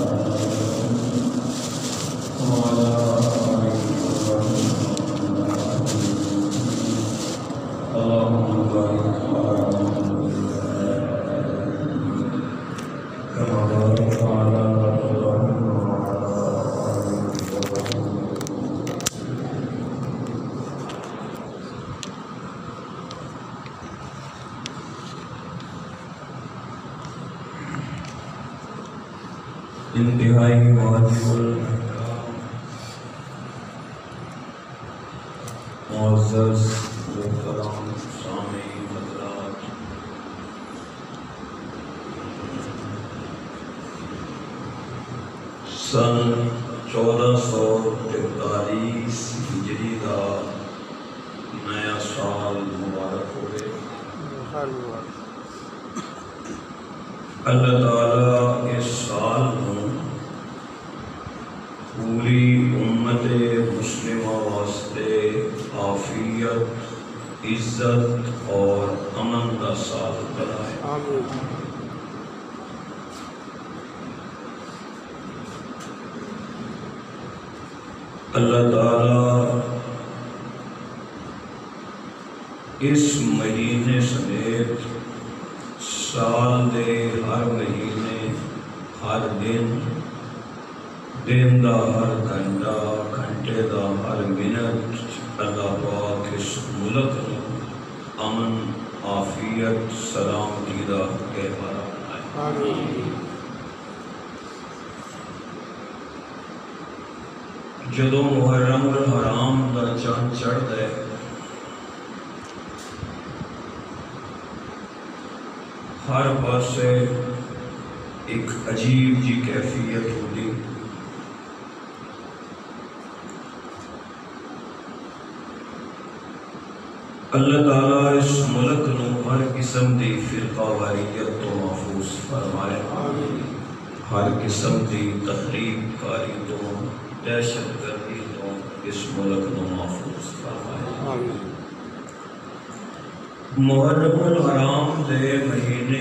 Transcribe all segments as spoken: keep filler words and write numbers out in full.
انتہائی معزز معزز محترم سامعین حضرات، سن چودہ سو تینتالیس ہجری کا نیا سال مبارک ہوئے۔ اللہ تعالیٰ اس سال میں پوری امت مسلمہ واسطے عافیت، عزت اور امن کا سال بنائے۔ آمین۔ اللہ تعالیٰ اس مہینے سمیت سال دے ہر مہینے، ہر دن، دن دا ہر گھنٹہ، گھنٹے دا ہر منٹ اللہ پاک اس ملک میں امن، عافیت، سلامتی دا گہوارہ بنائے۔ آمین۔ جدوں محرم الحرام دا چاند چڑھدا ہے، ہر پاسے ایک عجیب جی کیفیت ہوتی۔ اللہ تعالیٰ اس ملک نو ہر قسم دی فرقہ واریت تو محفوظ فرمائے، ہر قسم دی تخریب کاری تو، دہشت گردی تو اس ملک نو محفوظ فرمائے۔ محرم الحرام دے مہینے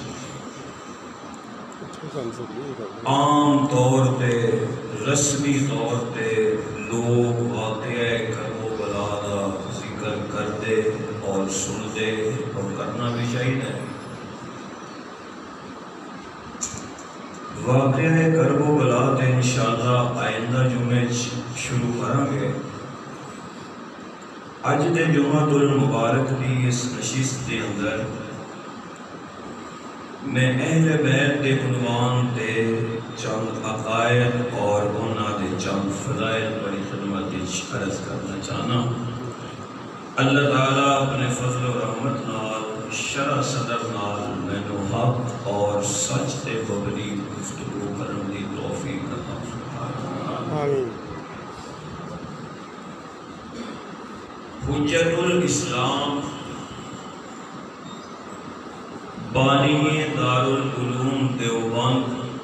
عام طور تے، رسمی طور تے لوگ واقعہ کربلا دا ذکر کرتے اور سنتے اور کرنا بھی چاہیے۔ واقعہ کربلا تے انشاءاللہ آئندہ جمعے شروع کریں گے۔ اج دے جمعۃ المبارک دی اس نشست دے اندر میں اہل بیت دے عنوان تے چند عقائد اور انہاں دے چند فضائل بڑی خدمت وچ عرض کرنا چاہنا۔ اللہ تعالیٰ اپنے فضل و رحمت نال، شرح صدر نال مینوں حق اور سچ تے مبنی گفتگو کرن دی توفیق عطا فرمائے۔ آمین۔ حجت الاسلام، بانی دار العلوم دیوبند،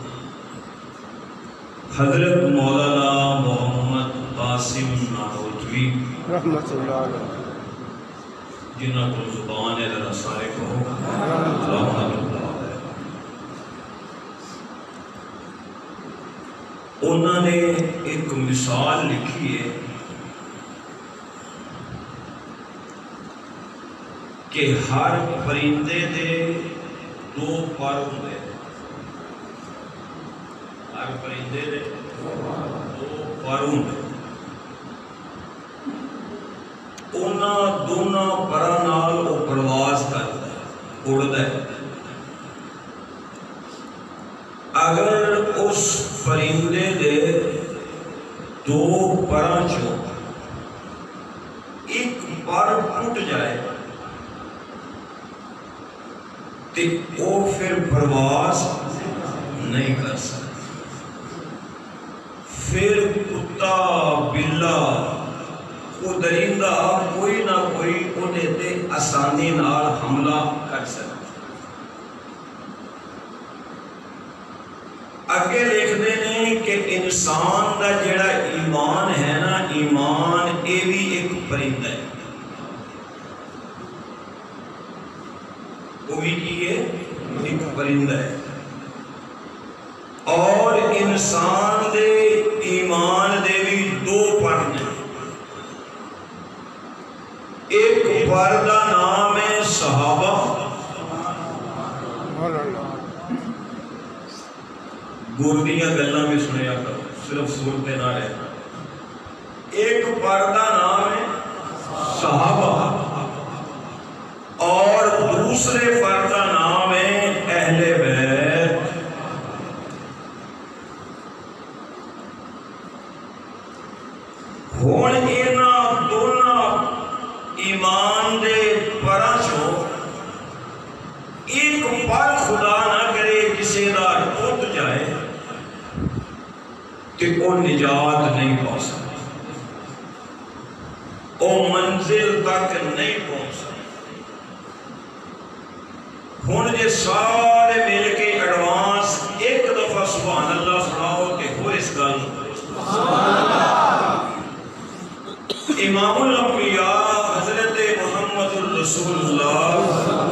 حضرت مولانا محمد قاسم نانوتوی رحمت اللہ علیہ، جنہاں کو زبان ہے ذرا سارے کہو رحمت اللہ علیہ، انہوں نے ایک مثال لکھی ہے کہ ہر پرندے دے دو پر ہوندے، ہر پرندے دے دو پر ہوندے، انہاں دونوں پراں نال وہ پرواز کردا ہے، اڑدا ہے۔ اگر اس پرندے دے دو پراں چوں ایک پر ٹوٹ جائے تو وہ پھر پرواز نہیں کر سکتا، پھر کتا، بلا، وہ درندہ کوئی نہ کوئی انہیں تے آسانی نال حملہ کر سکتا۔ اگے لکھتے ہیں کہ انسان دا جڑا ایمان ہے نا، ایمان اے بھی ایک پرندہ ہے، وہ بھی کی ہے ایک پرندہ ہے، اور ان انسان دے ایمان دے بھی دو پر نے. ایک پر دا نام ہے صحابہ. گوردیاں گلاں بھی سنیا کرو، صرف سنتے نہ رہے. ایک پر دا نام ہے صحابہ اور دوسرے پر کا نام ہے اہل بیت. ہن انہاں دونوں ایمان دے پراں چوں ایک پر خدا نہ کرے کسی دا ٹوٹ جائے کہ وہ نجات نہیں پا سکتا، وہ منزل تک نہیں پہنچ سکتا. ہن جے سارے مل کے ایڈوانس ایک دفعہ سبحان اللہ سناؤ کہ ہو اس گل امام الانبیاء حضرت محمد الرسول اللہ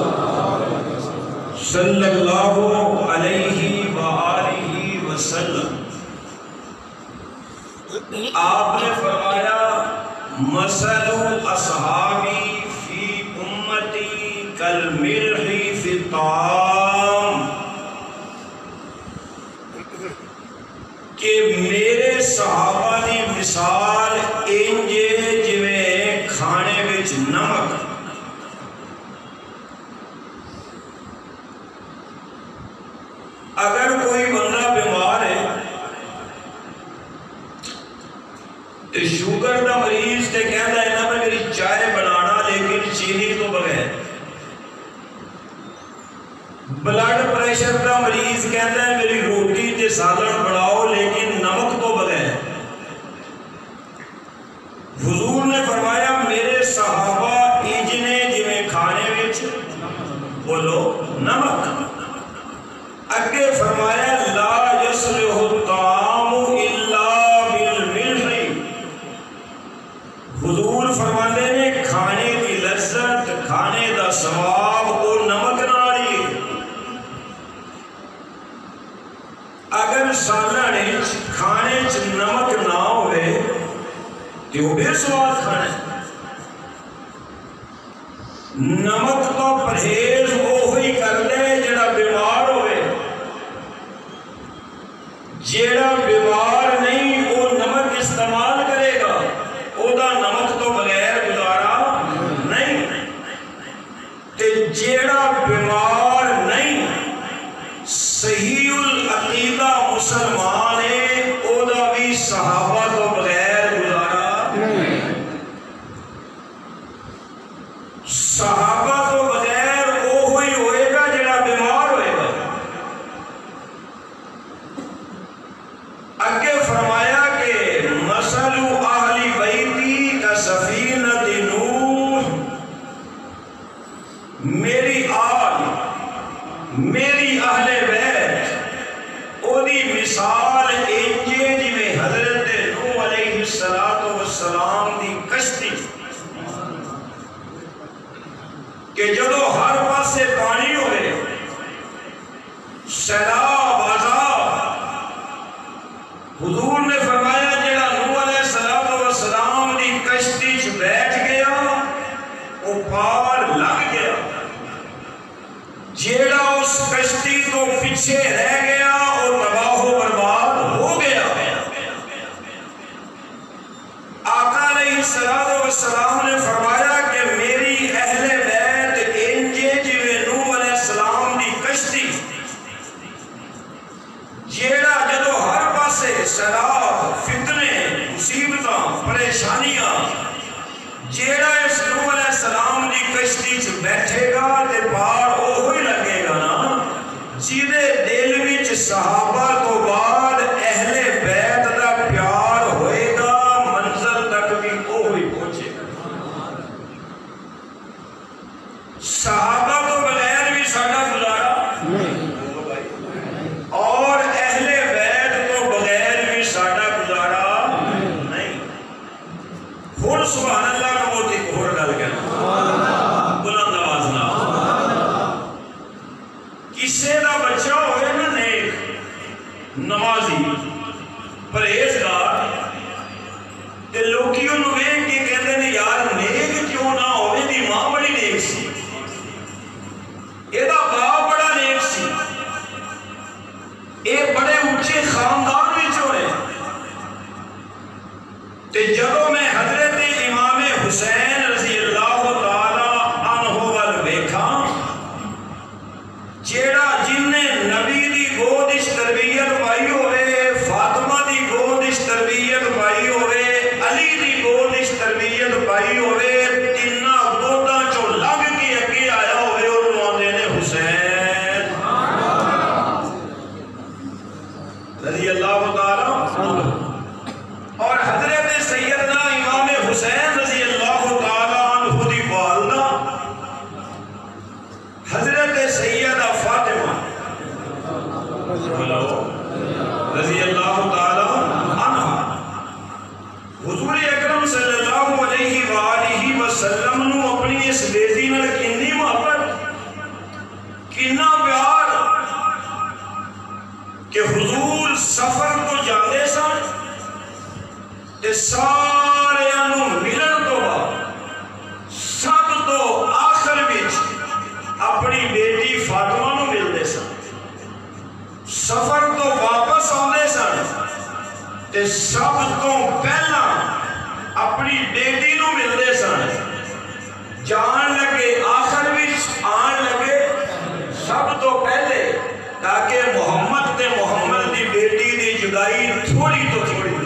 صلی اللہ علیہ وآلہ وسلم آپ نے فرمایا مثل اصحابی فی امتی کالملح فی الطعام، کہ میرے صحابہ دی مثال انجے جویں کھانے وچ نمک. اگر کوئی بندہ بیمار ہے تو شوگر دا مریض تے کہندا ہے نا میں میری چائے بنانا لیکن چینی تو بغیر. بلڈ پریشر دا مریض کہندا ہے میری روٹی تے سالن بناؤ لیکن نمک تو بغیر. حضور نے فرمایا میرے صحابہ ایجنے جویں کھانے وچ بولو نمک. اگے فرمایا لا یصلح الطعام الا بالملح. حضور فرماتے ہیں کھانے کی لذت کھانے دا ثواب وہ نمک نال ہی. اگر سالن کھانے چ نمک نہ ہوئے تو وہ بے سواد کھانا ہے. نمک تو پرہیز وہی کر لے جڑا بیمار ہوئے. جیڑا بیمار نہیں وہ نمک استعمال کرے گا، او دا نمک تو بغیر گزارا نہیں. تے جیڑا بیمار نہیں صحیح العقیدہ مسلمان ہے او دا بھی صحابہ تو بغیر گزارا نہیں. صحابہ تو بغیر وہ ہوئی ہوئے گا جڑا بیمار ہوئے گا. اگے فرمایا کہ مثل اہل بیتی کا سفینۃ نوح، میری آل میری اہل بیت او دی مثال انجے جویں حضرت نوح علیہ السلام دی کشتی کہ جدو ہر پاسے پانی ہوئے سیلاب عذاب. حضور نے فرمایا جڑا نوح علیہ السلام دی کشتی چ بیٹھ گیا وہ پار لگ گیا. جیڑا اس کشتی تو پیچھے رہ گیا وہ تباہ و برباد ہو گیا. آقا علیہ السلام نے فرمایا کہ میری اہل بیت انجے جویں نوح علیہ السلام دی کشتی جیڑا جدو ہر پاسے سیلاب فتنے مصیبتاں پریشانیاں جیڑا اس نوح علیہ السلام دی کشتی چ بیٹھے گا تے پار وہی لگے گا نا جیدے دل وچ صحابہ تو بعد اہل بیت دا پیار ہوئے گا منزل تک بھی وہی پہنچے گا. صحابہ تو بغیر بھی ساڈا گزارا اور اہل بیت تو بغیر بھی ساڈا گزارا نہیں. ہن سبحان اللہ کا موتی ہور گل کہنا بلند آواز نال. کسے دا بچہ ہوئے نا نیک نمازی اسی خاندان میں ہوئے تے جدو میں حضرت امام حسین رضی اللہ تعالی عنہ وال ویکھا جیڑا جن نے نبی دی گود اس تربیت پائی ہوئے، فاطمہ دی گود اس تربیت پائی ہوئے، علی دی گود اس تربیت پائی ہوئے، تینہ گوداں چو لگ کے اگے آیا ہوئے اور آندے نے حسین رضی اللہ تعالی عنہ۔ اور حضرت سیدنا امام حسین رضی اللہ تعالی عنہ دی والدہ حضرت سیدہ فاطمہ رضی اللہ تعالی عنہ حضور اکرم صلی اللہ علیہ وآلہ وسلم نو اپنی اس بیٹی نال کتنی محبت، کتنا پیار کہ حضور سفر تو جاندے سن تے سارے انو ملن تو بعد سب تو آخر وچ اپنی بیٹی فاطمہ نو ملدے سن، سفر تو واپس آندے سن تے سب تو پہلا اپنی بیٹی نو ملدے سن، جان لگے آخر وچ آن لگے سب تو پہلے، تاکہ محمد تے محمد دی بیٹی دی جدائی تھوڑی تو تھوڑی تھی۔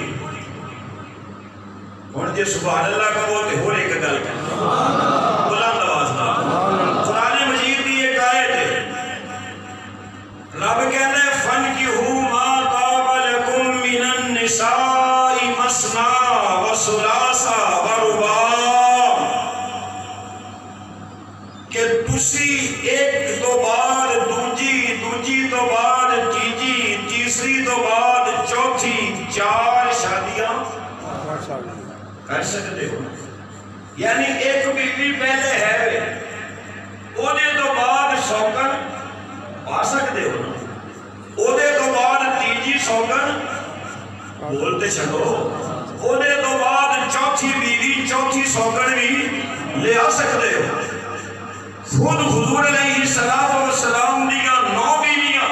اور جے سبحان اللہ کا وہ تے ہو رہے کا گل کر بلند آواز نال قرآن مجید دی ایک آیت ہے، رب کہتا ہے فَانْكِحُوا مَا طَابَ لَكُم مِّنَ النِّسَاءِ مَثْنَىٰ وَثُلَاثَ وَرُبَاعَ، کہ تسی ایک تو بعد دوجی، دوجی تو بعد تیجی، تیسری تو بعد چوتھی، چار شادیاں کر سکتے ہو۔ یعنی ایک بیوی پہلے ہے وے او دے تو بعد سوکن پا سکتے ہو نا، او دے تو بعد تیجی سوکن بولتے چھڑو، او دے تو بعد چوتھی بیوی چوتھی سوکن بھی لے آ سکتے ہو۔ خود حضور علیہ السلام دیا نو بیویاں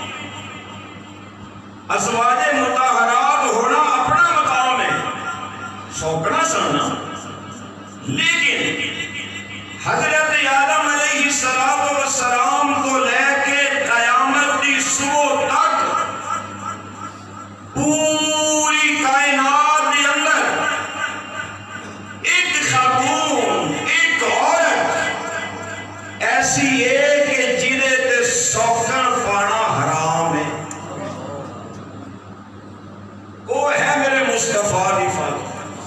ازواج مطہرات ہونا اپنا مقام ہے، سوکنا سننا، لیکن حضرت آدم علیہ السلام کو لے کے قیامت دی صبح تک پوری کائنات کے اندر ایک خاتون، ایک عورت ایسی ہے کہ جنہیں تے سوکن پانا حرام ہے، وہ ہے میرے مصطفیٰ دی فاطمہ،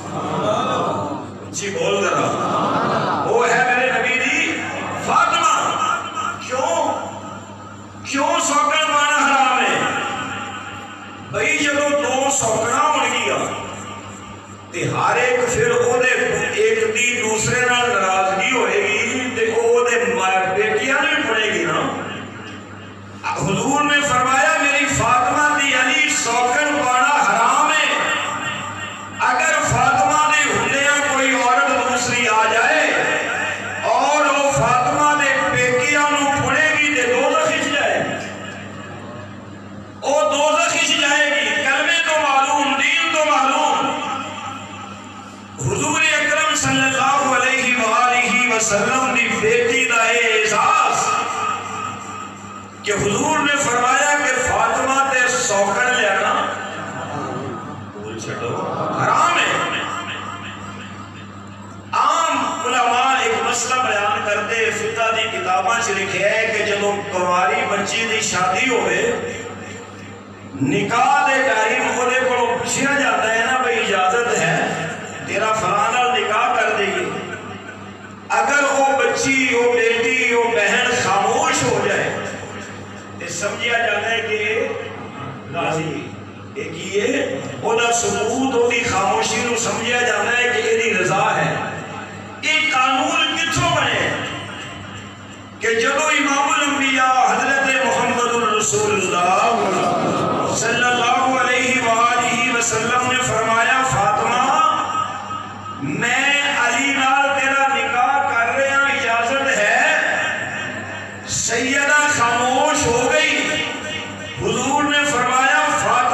جی بول رہا، وہ ہے میرے نبی دی فاطمہ۔ کیوں کیوں سوکن پانا حرام ہے؟ بھئی جب دو سوکنا ہو گیا تے ہر ایک پھر او دے ایک دی دوسرے نال ناراضگی ہوئے گی تے او دے بیٹیاں نہیں پڑے گی نا۔ حضور نے فرمایا میری فاطمہ دی علی سوکن پانا حرام ہے، اگر فاطمہ دے ہلیاں کوئی عورت دوسری آ جائے اور وہ فاطمہ دے بیٹیاں نو پڑے گی تے دوزخ کھچ جائے گی، او دوزخ کھچ جائے گی، کلمے تو معلوم، دین تو معلوم۔ حضور اکرم صلی اللہ علیہ وآلہ وسلم دی بیٹی دا اعزاز کہ حضور نے فرمایا کہ فاطمہ تے سوکن لینا بول چھڑو حرام ہے۔ عام علماء ایک مسئلہ بیان کرتے فقہ دی کتاباں سے لکھے ہے کہ جب کنواری بچی دی شادی ہوئے نکاح دے ٹائم خودے کو پوچھا جاتا ہے نا بھئی اجازت ہے تیرا فلانا نکاح کر دے گی، اگر وہ بچی وہ بیٹی وہ بہن خاموش ہو جائے تو سمجھا جاتا ہے کہ راضی ایک یہ وہ دا ثبوت ہوتی خاموشی نو سمجھا جاتا ہے کہ یہ رضا ہے۔ ایک قانون کتھوں بنے کہ جب امام الانبیاء حضرت محمد الرسول اللہ صلی اللہ علیہ وآلہ وسلم نے فرمایا فاطمہ میں علی نال تیرا نکاح کر رہے ہیں اجازت ہے، سیدہ خاموش ہو گئی، حضور نے فرمایا فاطمہ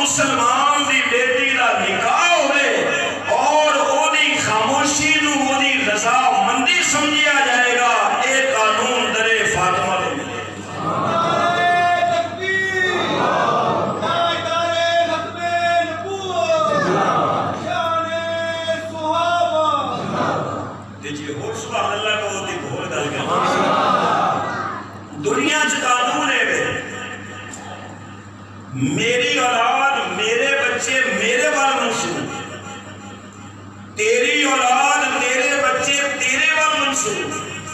مسلمان دی بیٹی دا نکاح ہوئے اور او دی خاموشی نو او دی رضا مندی سمجھیا جائے گا، اے قانون درے فاطمہ دے ملے۔ دنیا چ قانون ہے میری اولاد میرے بچے میرے وال منسوب، تیری اولاد تیرے بچے تیرے وال منسوب۔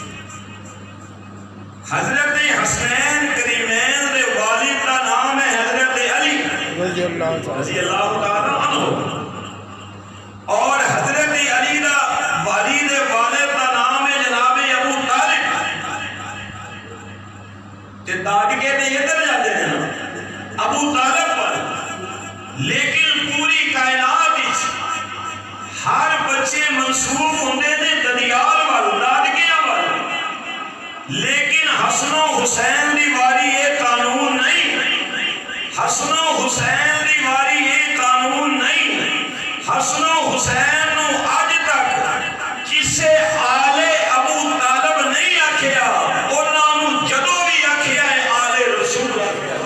حضرت حسنین کریمین دے والد کا نام ہے حضرت علی رضی اللہ تعالیٰ عنہ، اور حضرت علی دا والد والد کا نام ہے جناب ابو طالب۔ تے دادکے تے ادھر جاتے ہیں ابو طالب والد، لیکن پوری کائنات وچ ہر بچے منسوب ہوندے نے ددیال وال دادکیاں وال، لیکن حسن و حسین دی واری یہ قانون نہیں، حسن و حسین دی واری یہ قانون نہیں۔ حسن و حسین نو آج تک کسے آل ابو طالب نہیں آکھیا، انہاں نو جدوں بھی آکھیا ہے آل رسول آکھیا۔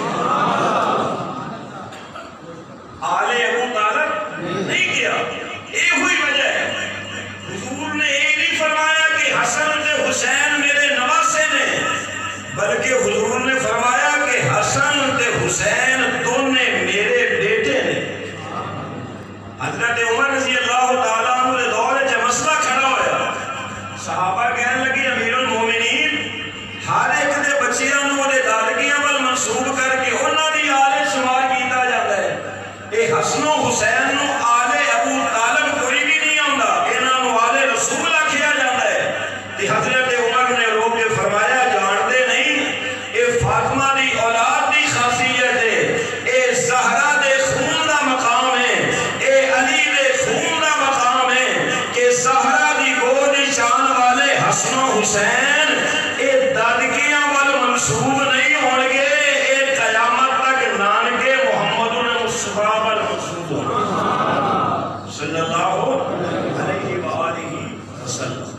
آل ابو طالب نہیں کیا، یہ ہوئی وجہ ہے حضور نے یہ نہیں فرمایا کہ حسن تے حسین میرے نواسے نے، بلکہ حضور نے فرمایا کہ حسن تے حسین دونوں میرے بیٹے نے۔ حضرت عمر رضی اللہ تعالیٰ عنہ دے دور وچ مسئلہ کھڑا ہویا، صحابہ کہنے لگی امیر المومنین ہر ایک دے بچیاں نو دے دادکیاں ول منسوب کر کے انہاں دی آل شمار کیتا جاتا ہے، اے حسن و حسین نو آل ابو طالب کوئی بھی نہیں آندا، انہاں نو آل رسول آکھیا جاتا ہے۔ تے حضرت عمر نے روک کے فرمایا جانتے نہیں اے فاطمہ دی اولاد دی خاصیت ہے، اے زہرا دے خون دا مقام ہے، اے علی دے خون دا مقام ہے کہ زہرا دی گود شان والے حسن و حسین اے دادکیاں وال منسوب نہیں ہون گے، اے قیامت تک نانکے محمد مصطفیٰ وال منسوب ہوں گے صلی اللہ علیہ وآلہ وسلم۔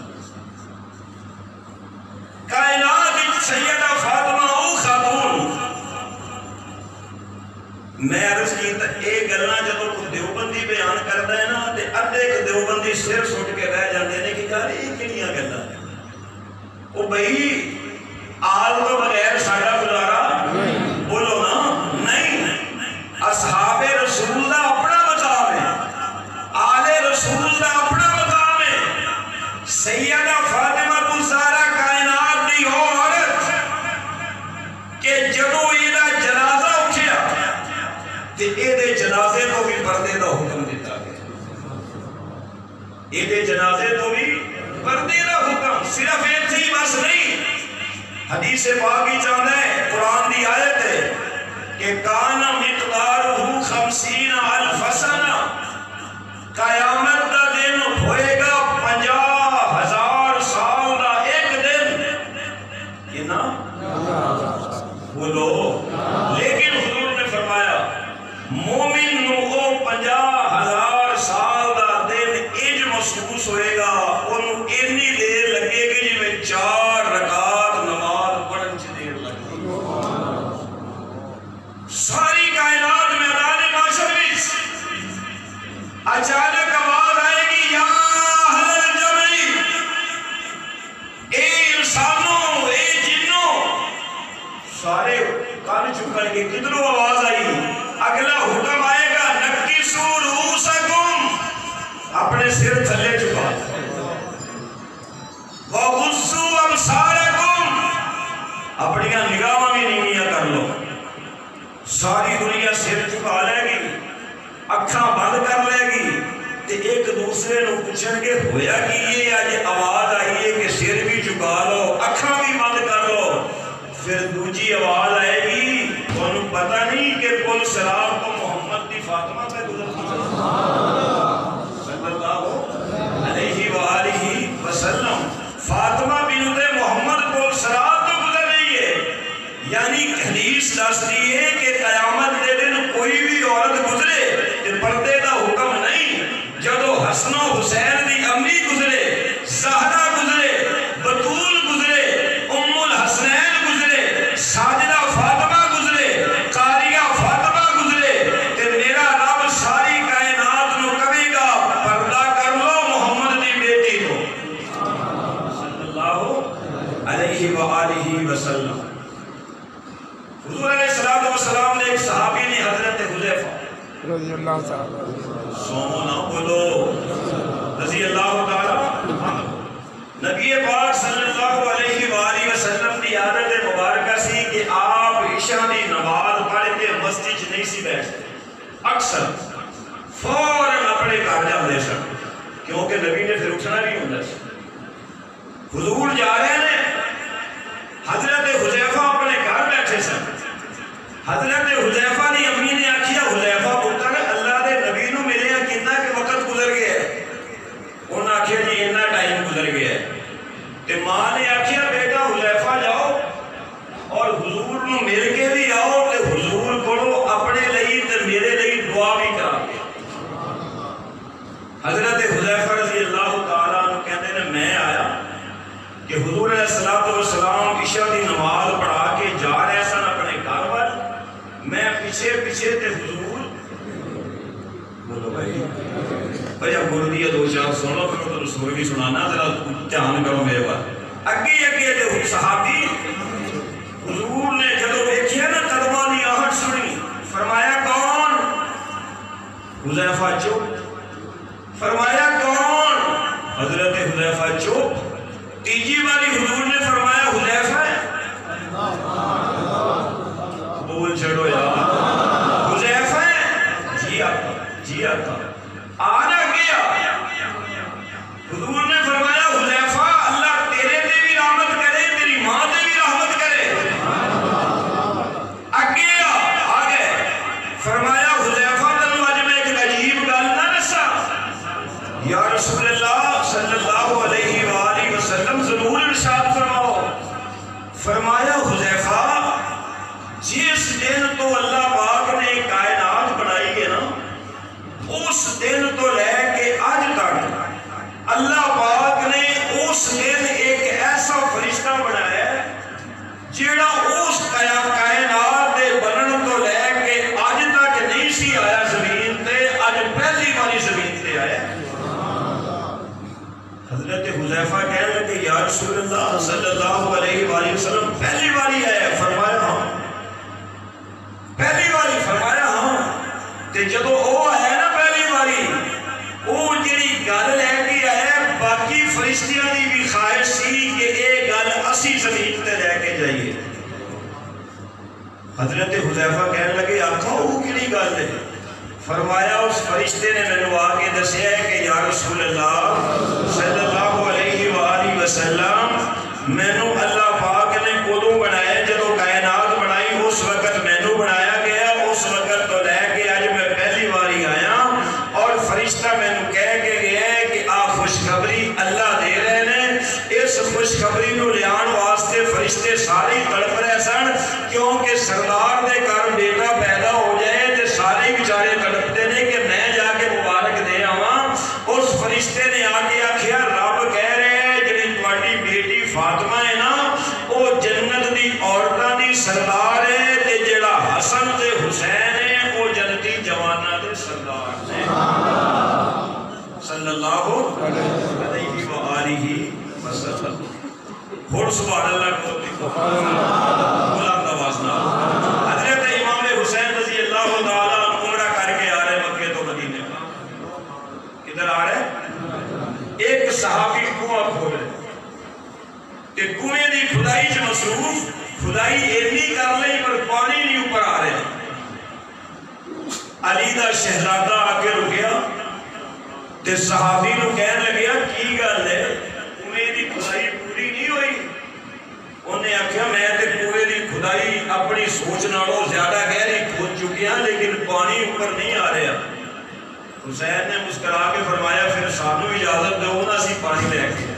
کائنات سیدہ فاطمہ او خاتون، میں عرض کی تا اے گلنا جب کوئی دیوبندی بیان کرتا ہے نا تے ادھے ایک دیوبندی سر سٹ کے رہ جاتے ہیں کہ یار یہ کہڑیاں گلاں ہیں، او بھئی آل تو بغیر ساڈا گزارا بولو نا نہیں۔ اصحاب رسول دا اپنا مقام ہے، آل رسول دا اپنا مقام ہے۔ سیدہ فاطمہ تو سارا کائنات دی ہو عورت کہ جدو ایدہ جنازہ اٹھیا تے ایدے جنازے تو بھی پردے دا حکم دیتا گیا، ایدے جنازے تو بھی پردے دا حکم، صرف ایک تھی بس نہیں۔ حدیث پاکی چاہتا ہے قرآن دی آیت ہے کہ کانا مقدارہ خمسین الف سنہ، قیامت دا دن ہوئے گا پنجاہ ہزار سال دا ایک دن، یہ نا بولو، لیکن حضور نے فرمایا مومن نو او پنجاہ ہزار سال دا دن اج محسوس ہوئے گا، انہوں اتنی دیر لگے گی جی میں چار رکعت نماز پڑھن چ دیر لگے گی۔ ساری کائنات میں میدان معاشر وچ اچانک آواز آئے گی یا اہل الجمع، اے انسانوں اے جنوں، سارے کان چکر کے کدھروں آواز آئی، اگلا حکم آئے گا نکسوا رؤوسکم، اپنے سر تھلے چکا، وغضوا ابصارکم، اپنی نگاہاں بھی نیویاں کر لو۔ ساری دنیا سر چکا لے گی، اکھاں بند کر لے گی، تے ایک دوسرے نو پوچھن گے ہویا کہ یہ آج آواز آئی ہے کہ سر بھی چکا لو اکھاں بھی بند کر لو، پھر دوجی آواز آئے گی انہوں پتہ نہیں کہ پل صراط تو محمد دی فاطمہ پہ گزرتی ہے صلی اللہ علیہ وآلہ وسلم، فاطمہ بنت محمد پل صراط تو گزر رہی ہے، یعنی حدیث دستی ہے کہ قیامت دے دن کوئی بھی عورت گزرے سومو نہ بولو رضی اللہ تعالیٰ نبی پاک صلی اللہ علیہ وآلہ وسلم کی عادت مبارکہ سی کہ آپ عشاء دی نماز پڑھ کے مسجد نہیں سی بیٹھتے، اکثر فوراً اپنے گھر جاندے سن، کیونکہ نبی نے پھر اٹھنا نہیں ہوندا سی۔ حضور جا رہے ہیں، حضرت حذیفہ اپنے گھر بیٹھے سن، حضرت حذیفہ دی امی نے آکھیا حذیفہ پتر اللہ دے نبی نو ملے ہیں کتنا کہ وقت گزر گیا ہے، انہوں نے آکھیا جی اتنا ٹائم گزر گیا ہے، تے ماں نے آکھیا بیٹا حذیفہ جاؤ اور حضور نو مل کے بھی آؤ تے حضور کو اپنے لئی تے میرے لئی دعا بھی کرا کے۔ حضرت حذیفہ رضی اللہ تعالیٰ عنہ کہتے ہیں میں آیا کہ حضور علیہ السلام عشاء دی نماز پڑھا کے جا رہے سن اپنے گھر وال، میں پیچھے پیچھے تے حضور بولو بھائی بھائی اب بول دیا دو چار سن لو پھر تو رسول بھی سنانا، ذرا دھیان کرو میرے بات اگے اگے تے صحابی حضور نے جدو دیکھیا نا قدماں دی آہٹ سنی، فرمایا کون؟ حذیفہ چپ، فرمایا کون؟ حضرت حذیفہ چپ، تیجی والی حضور نے فرمایا حذیفہ ہے، بول چھڑو یار حذیفہ ہے، جی آتا جی آتا آنا گیا۔ حضور نے فرمایا حذیفہ اللہ تیرے تے بھی رحمت کرے تیری ماں تے بھی رحمت کرے، اگے آگے فرمایا حذیفہ تنو اج میں ایک عجیب گل نہ دسا، یا رسول اللہ صلی اللہ علیہ وآلہ وسلم ضرور ارشاد فرماؤ۔ فرمایا حذیفہ جس دن تو اللہ پاک نے کائنات بنائی ہے نا اس دن تو لے کے آج تک اللہ پاک نے اس دن ایک ایسا فرشتہ بنایا ہے جیڑا اس کائنات دے بنن تو لے کے آج تک نہیں سی آیا زمین تے، آج پہلی باری زمین تے آیا۔ حضرت حذیفہ کہنے لگے یا رسول اللہ صلی اللہ علیہ وآلہ وسلم پہلی باری آیا؟ فرمایا ہاں پہلی باری، فرمایا ہاں۔ تے جدو وہ آیا نا پہلی باری وہ جڑی گل لے کے آیا باقی فرشتیاں دی بھی خواہش سی کہ ایک گل اسی زمین تے لے کے جائیے۔ حضرت حذیفہ کہنے لگے آقا وہ کیڑی گل ہے؟ فرمایا اس فرشتے نے مینوں آ کے دسیا ہے کہ یا رسول اللہ صلی اللہ علیہ وآلہ وسلم مینوں اللہ پاک نے کدوں بنایا؟ جدوں کائنات بنائی اس وقت مینوں بنایا گیا، اس وقت تو لے کے اج میں پہلی باری آیا، اور فرشتہ مینوں کہہ کے گیا ہے کہ آ خوشخبری اللہ دے رہے نے، اس خوشخبری نو لیان واسطے فرشتے سارے تڑپ رہے سن، کیونکہ سردار دے گھر بیٹا پیدا ہو جائے تے سارے بیچارے تڑپتے نے کہ میں جا کے مبارک دے آواں۔ اس فرشتے نے آ کے آکھیا رب کہہ رہے ہیں جڑی تہاڈی بیٹی فاطمہ ہے نا وہ جنت دی عورتاں دی سردار ہے، تے جڑا حسن تے حسین ہے وہ جنتی جواناں دے سردار نے صلی اللہ علیہ وآلہ وسلم۔ ہن سبحان اللہ کو بلند آواز نال حضرت امام حسین رضی اللہ تعالیٰ عنہ عمرہ کر کے آ رہے مکے تو مدینے، کدھر آ رہے؟ ایک صحابی کنواں کھول رہے کہ کنویں دی کھدائی چ مصروف، کھدائی ایمی کر لئی پر پانی نہیں اوپر آ رہے۔ علی دا شہزادہ آ کے رکیا تے صحابی نو کہنے لگیا کی گل ہے کنویں دی کھدائی پوری نہیں ہوئی؟ انہیں آکھیا میں تے کنویں دی کھدائی اپنی سوچ نالوں زیادہ گہری کھود چکی ہیں لیکن پانی اوپر نہیں آ رہا۔ حسین نے مسکرا کے فرمایا پھر سانو اجازت دو نا اسی پانی لے کے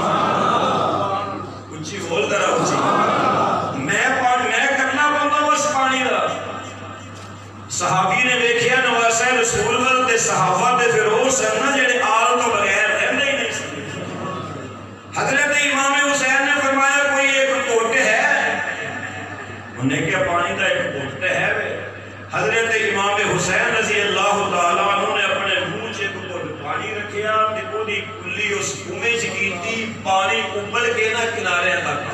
اچھی بول کرا اچھی میں پانی میں کرنا پڑتا بس پانی دا۔ صحابی نے دیکھیا نواسہ رسول ول تے صحابہ تے پھر وہ سن نا جڑے آل تو بغیر رہندے ہی نہیں سن۔ حضرت امام حسین نے فرمایا کوئی ایک گھٹ ہے؟ انہیں کیا پانی دا ایک گھٹ ہے وے؟ حضرت امام حسین رضی اللہ تعالیٰ عنہ نے اپنے منہ سے گھٹ پانی رکھیا تے وہ دی کلی اس کنویں چ کیتی، پانی ابل کے نہ کنارے تک۔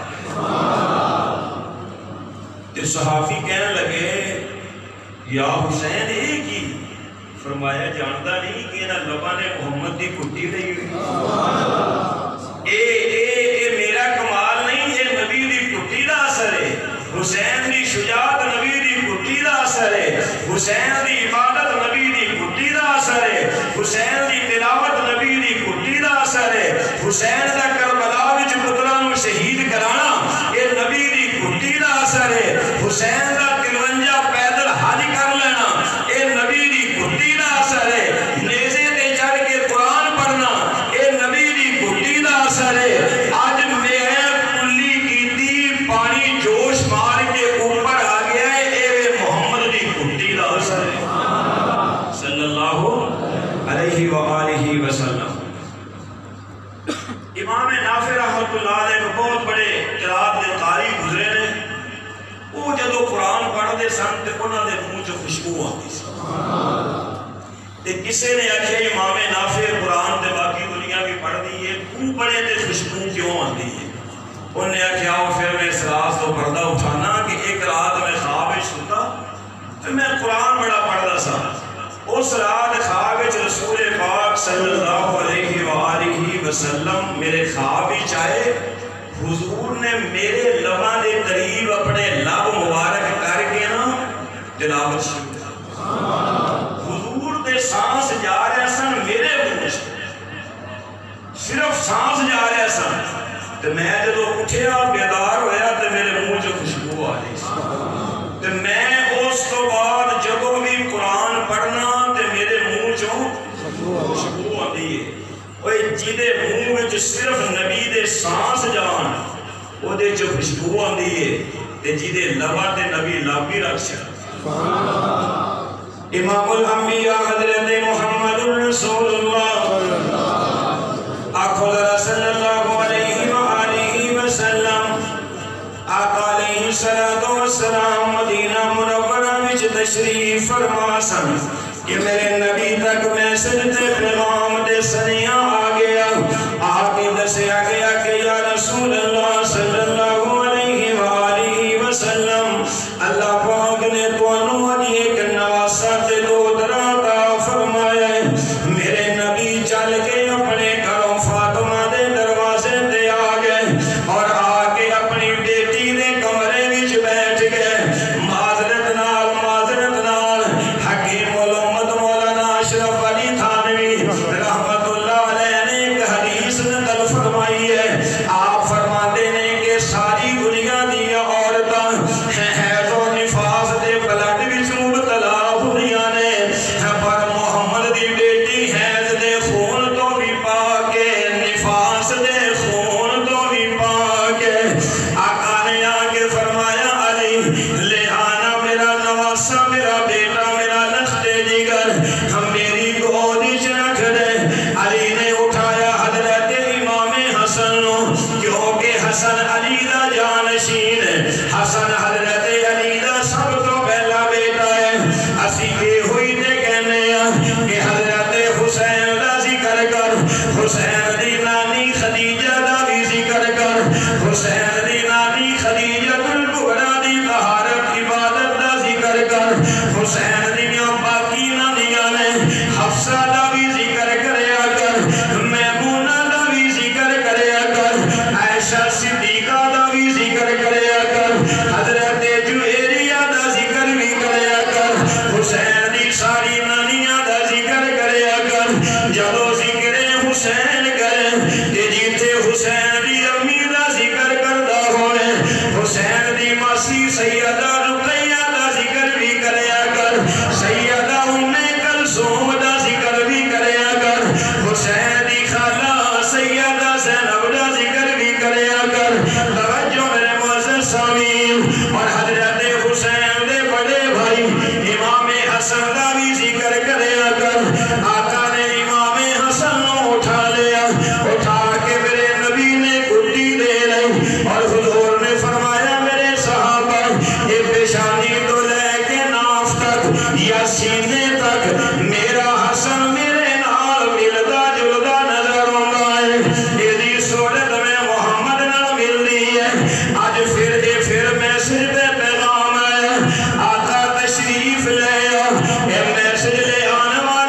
تے صحافی کہنے لگے یا حسین ایک ہی؟ فرمایا جانتا نہیں کہ انہاں لباں نے محمد دی کٹی لئی ہوئی اے اے اے میرا کمال نہیں، اے نبی دی کٹی دا اثر ہے۔ حسین دی شجاعت نبی دی کٹی دا اثر ہے، حسین دی عبادت نبی دی کٹی دا اثر ہے، حسین دی تلاوت نبی دی کٹی دا اثر ہے، حسین دا کربلا وچ پتراں نوں شہید کرانا اے نبی دی کٹی دا اثر ہے، حسین دا تلونجا پیدل حج کر لینا اے نبی دی کٹی دا اثر ہے، نیزے تے چڑھ کے قرآن پڑھنا اے نبی دی کٹی دا اثر ہے۔ آج میں کلی کیتی پانی جوش مار کے اوپر آ گیا ہے، اے محمد دی کٹی دا اثر ہے صلی اللہ علیہ وآلہ وسلم۔ امام نافع رحمۃ اللہ علیہ کو بہت بڑے قرات دے قاری گزرے نے، وہ جدو قرآن پڑھ دے سن تے انہاں دے منہ چ خوشبو آتی سی تے کسے نے آکھیا امام نافع قرآن تے باقی دنیا بھی پڑھ دی ہے، تو پڑھے تے خوشبو کیوں آتی ہے؟ انہوں نے آکھیا وہ پھر میں اس رات تو پردہ اٹھانا کہ ایک رات میں خواب وچ ستا تے میں قرآن بڑا پڑھدا سا، اس رات خواب وچ رسول پاک صلی اللہ علیہ وآلہ وسلم میرے خواب وچ آئے، حضور نے میرے لباں دے قریب اپنے لب مبارک کر کے نا تلاوت شروع حضور دے سانس جا رہے سن میرے منہ سے، صرف سانس جا رہے سن تے میں جدو اٹھیا بیدار ہویا تے میرے منہ سے خوشبو آ رہی سی تے میں اس تو بعد جدو بھی قرآن پڑھنا تے میرے منہ چوں خوشبو آتی ہے۔ اوے جیدے منہ وچ صرف نبی دے سانس جان او دے جو خوشبو آندی ہے تے جیدے لباں تے نبی لب بھی رکھ سکتا۔ امام الانبیاء حضرت محمد رسول اللہ آقا صلی اللہ علیہ وآلہ وسلم، آقا علیہ السلام مدینہ منورہ وچ تشریف فرما سن کہ میرے نبی تک میسج تے پیغام دے سنیاں آ گیا، آ کے دسیا گیا کہ یا رسول اللہ صلی اللہ علیہ وآلہ وسلم اللہ پاک نے تانوں اج ایک نواسا تے دو طرح عطا فرمایا ہے۔ میرے نبی چل کے اپنے گھروں فاطمہ دے دروازے تے آ گئے اور آ کے اپنی بیٹی دے کمرے وچ بیٹھ گئے، معذرت نال معذرت نال حکیم الامت مولانا اشرف علی تھانوی رحمت اللہ علیہ نے ایک حدیث نقل فرمائی ہے، آپ فرماتے ہیں کہ ساری دنیا دی عورتاں حیض و نفاس دے بلڈ وچ مبتلا ہوئیاں نے، پر محمد دی بیٹی حیض دے خون تو بھی پاک ہے، نفاس دے خون تو بھی پاک ہے۔ آقا نے آ کے فرمایا علی لے آنا میرا نواسا میرا بیٹا میرا لخت جگر میری گود وچ رکھ دے۔ علی نے اٹھایا حضرت امام حسن نو، کیونکہ حسن علی دا جانشین ہے، حسن حضرت علی دا سب تو پہلا بیٹا ہے۔ اسی یہ ہوئی تے کہنے ہیں کہ حضرت حسین دا ذکر کر، حسین دی نانی خدیجہ دا بھی ذکر کر، حسین دی نانی خدیجہ الکبریٰ دی طہارت عبادت دا ذکر کر، حسین دی باقی نانیاں نے حفصہ دا بھی ذکر کریا کر، میمونہ دا بھی ذکر کریا کر، عائشہ صدیقہ دا بھی ذکر کریا کر، حضرت جویریہ دا ذکر بھی کریا کر، حسین دی ساری نانیاں دا ذکر کریا کر۔ جدو ذکر حسین کرے تے جیتے حسین دی امی دا ذکر کردہ ہوئے، حسین دی ماسی سیدہ رقیہ دا ذکر بھی کریا کر، سیدہ ام کلثوم دا ذکر بھی کریا کر، حسین دی خالہ سیدہ زینب دا ذکر بھی کریا کر۔ توجہ میرے معزز سامعین، اور حضرت حسین دے بڑے بھائی امام حسن دا بھی ذکر کریا کر۔ آقا نے امام حسن نو اٹھا لیا، اٹھا کے میرے نبی نے گھٹی دے لئی اور حضور نے فرمایا میرے صحابہ یہ پیشانی تو لے کے ناف تک یا سینے تک میرا حسن میرے نال ملدا جلدا نظر آتا ہے، یہ دی صورت میں محمد نال مل دی ہے۔ آج پھر اے پھر میسج تے پیغام ہے، آقا تشریف لے آ، اے میسج لے آنے والا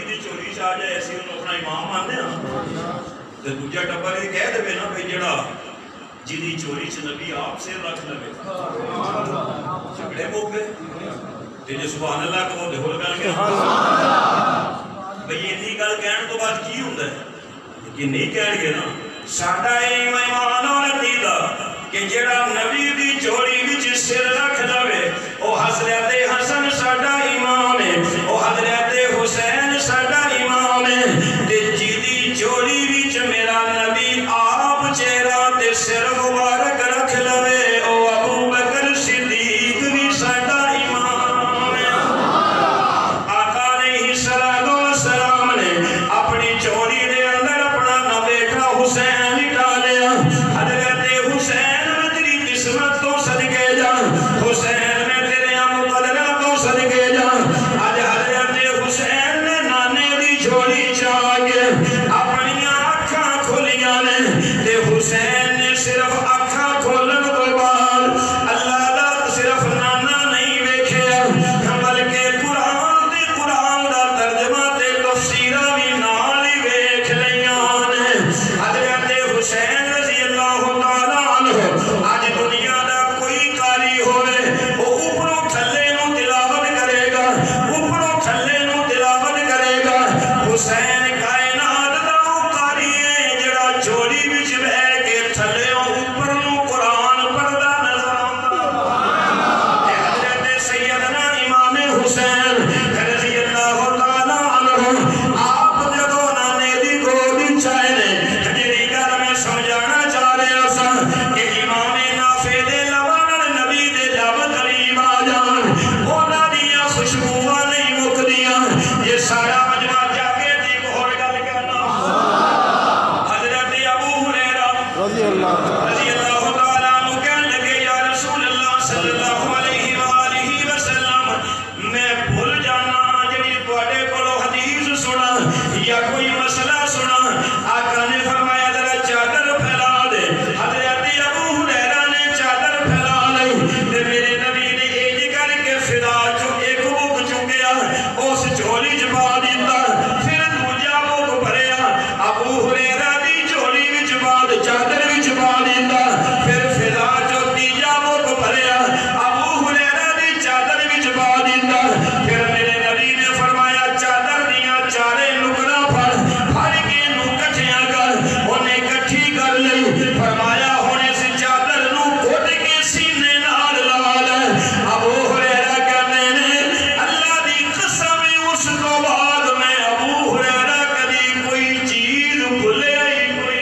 دی چوری چاہ جائے ایسی انہوں اپنا امام ماننے ہاں تو دوجہ ٹبر یہ کہہ دے نا بھئی جڑا جی دی چوری چھ نبی آپ سے رکھ لگے جھگڑے موک گئے تیجے سبحان اللہ کو دے ہول گل گیا بھئی یہ نہیں گل کہن تو بات کی ہوں دے لیکن نہیں کہن گے نا ساڑھا ایمان اور عقیدہ کہ جڑا نبی دی چوری وچ سر رکھ لوے او حضرت حسن ساڈا امام ہے او حضرت حسین ساڈا امام ہے تے جی دی چوری وچ میرا نبی آپ چہرہ تے سر مبارک رکھ لوے او ابو بکر صدیق بھی ساڈا امام ہے آقا علیہ السلام نے اپنی چوری دے اندر اپنا نہ بیٹا حسین ڈالیا حضرت حسین تو صدقے جا حسین میں تیرے مقدرہ تو صدقے جا آج حضرت حسین نے نانے دی جھولی چاہ کے اپنی آنکھاں کھولیاں نے تے حسین نے صرف آنکھاں کھولن تو بعد اللہ دا صرف نانا نہیں ویکھیا بلکہ قرآن تے قرآن دا ترجمہ تے تفسیرہ بھی نال ہی ویکھ لیاں نے حضرت حسین رضی اللہ تعالیٰ عنہ آج دنیا دا کوئی قاری ہوئے وہ اوپروں تھلے نو تلاوت کرے گا اوپروں تھلے نو تلاوت کرے گا حسین کائنات دا قاری ہے جڑا چوری وچ بہ کے تھلے اوپر نو قرآن پڑھدا نظر آندا حضرت سیدنا امام حسین رضی اللہ تعالیٰ عنہ آپ جدو نانے دی گود چائے نے جڑی گل میں سمجھانا چاہ رہا سا کہ امام نافع دے لبان نبی دے لب قریب آ جان اونا دیا خوشبوواں نہیں مکدیاں یہ سارا مجمع جاگے دی بہت گل کرنا حضرت ابو ہریرہ رضی اللہ رضی اللہ تعالیٰ عنہ کہنے لگے یا رسول اللہ صلی اللہ علیہ وآلہ وسلم میں بھول جانا جنہی توڑے کولو حدیث سنا یا کوئی مسئلہ سنا آقا نے فرمایا ذرا چادر پھیلا دے حضرت ابو ہریرہ نے چادر پھیلا لی تے میرے نبی نے ایج کر کے فدا جو ایک بک چکیا اس جھولی چپا دیتا پھر دوجا بک بھریا ابو ہریرہ دی جھولی وچ بعد چادر وچ پا دیتا پھر فدا جو تیجا بک بھریا ابو ہریرہ دی چادر وچ پا دیتا پھر میرے نبی نے فرمایا چادر دیاں چارے نکڑا پھڑ پھڑ کے نو کٹھیاں کر انہیں کٹھی کر لئی فرمایا ہونے سے چادر نو گھٹ کے سینے نال لا لے ابو ہریرہ کہنے نے اللہ دی قسم اس کو بعد میں ابو ہریرہ کبھی کوئی چیز بھولے ہی کوئی